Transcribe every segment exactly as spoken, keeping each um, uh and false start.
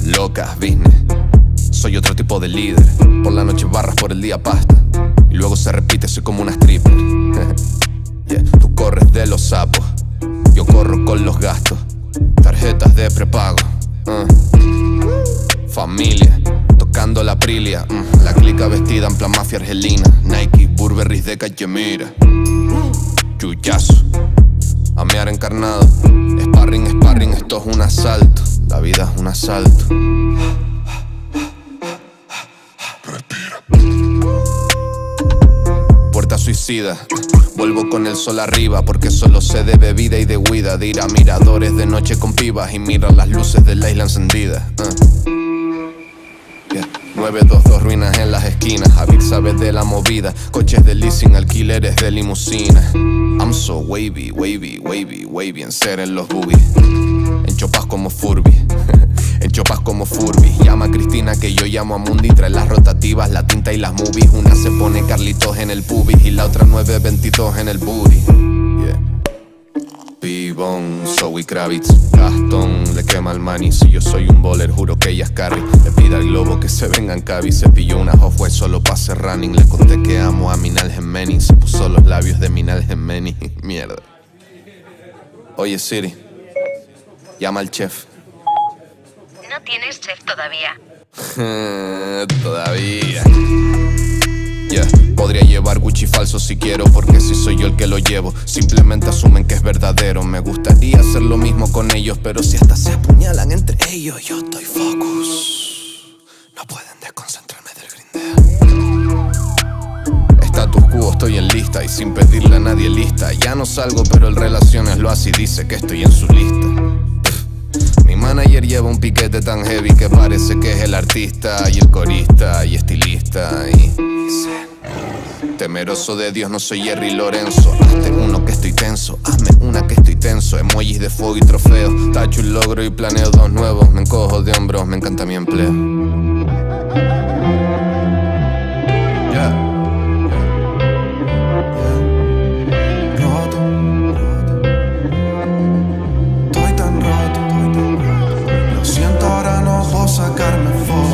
locas business. Soy otro tipo de líder. Por la noche barras, por el día pasta. Y luego se repite, soy como una stripper. Yeah. Tú corres de los sapos, yo corro con los gastos. Tarjetas de prepago, uh. Familia, tocando la Aprilia, mm. La clica vestida en plan mafia argelina. Nike, Burberry de Cachemira. Chuchazo, amear encarnado. Sparring, sparring, esto es un asalto. La vida es un asalto. Puerta suicida, vuelvo con el sol arriba, porque solo sé de bebida y de huida, de ir a miradores de noche con pibas y mirar las luces de la isla encendida. uh. yeah. nueve dos dos ruinas en las esquinas, Javier sabe de la movida, coches de leasing, alquileres de limusina. I'm so wavy, wavy, wavy, wavy, en ser en los boobies, en chopas como Furby. En chopas como Furby. Llama a Cristina que yo llamo a Mundi. Trae las rotativas, la tinta y las movies. Una se pone Carlitos en el pubis y la otra nueve veintidós en el booty. Yeah. Pibón, Zoe Kravitz, Gastón, le quema el mani. Si yo soy un bowler, juro que ella es carry. Le pide al globo que se venga en cabi. Se pilló una Off-White solo pa' hacer running. Le conté que amo a Minal Gemeni. Se puso los labios de Minal Gemeni. Mierda. Oye Siri, llama al chef. No tienes chef todavía. Todavía. Yeah. Podría llevar Gucci falso si quiero, porque si soy yo el que lo llevo. Simplemente asumen que es verdadero. Me gustaría hacer lo mismo con ellos, pero si hasta se apuñalan entre ellos, yo estoy focus. No pueden desconcentrarme del grindeo. Status quo, estoy en lista y sin pedirle a nadie lista. Ya no salgo, pero el Relaciones lo hace y dice que estoy en su lista. Mi manager lleva un piquete tan heavy que parece que es el artista y el corista y estilista y... Temeroso de Dios, no soy Jerry Lorenzo. Hazte uno que estoy tenso, hazme una que estoy tenso. Emojis de fuego y trofeo, tacho un logro y planeo dos nuevos. Me encojo de hombros, me encanta mi empleo. Yeah. Sacarme foto,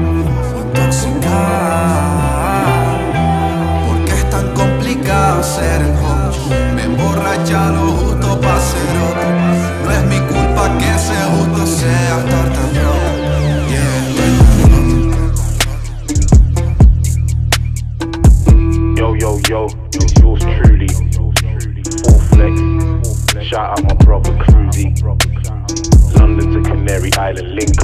intoxicar. Porque es tan complicado ser el host. Me emborracha lo justo pa' ser otro. No es mi culpa que ese justo sea estar tan roto. Yo, yo, yo, it's yours truly, Full Flex. Shout out my brother Cruzy. London to Canary Island link